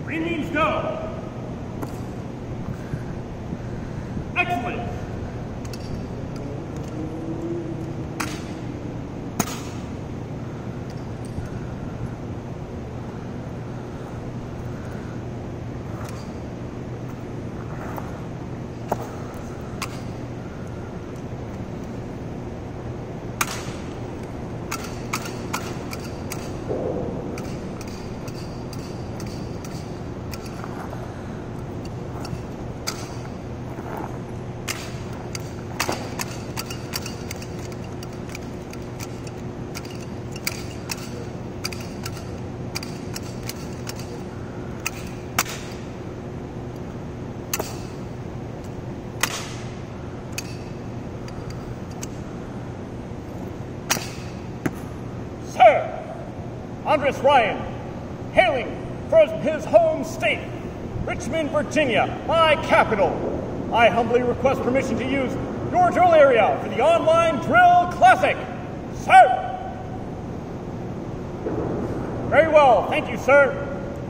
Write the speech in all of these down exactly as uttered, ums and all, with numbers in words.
Green means go. Excellent. Andres Ryan, hailing from his home state, Richmond, Virginia, my capital. I humbly request permission to use your drill area for the Online Drill Classic. Sir! Very well, thank you, sir.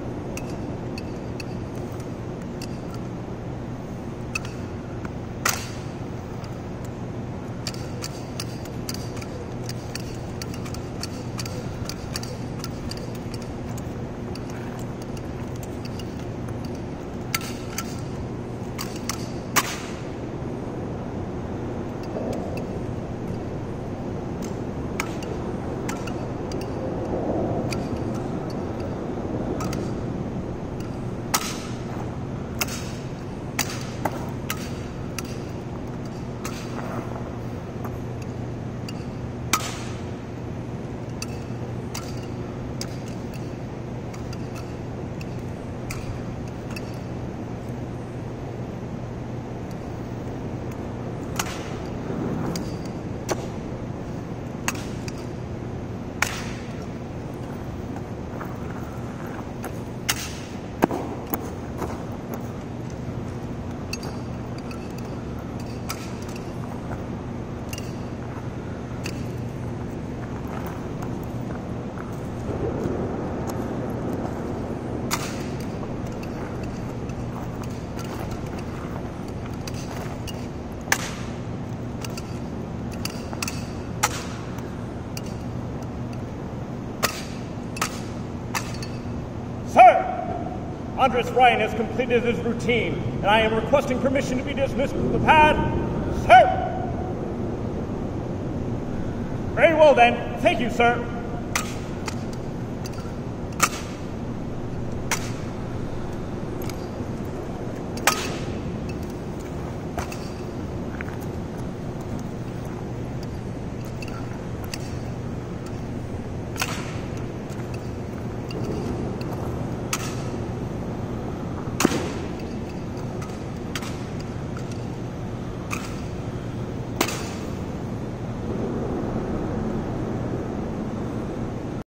Andres Ryan has completed his routine, and I am requesting permission to be dismissed from the pad. Sir! Very well then. Thank you, sir.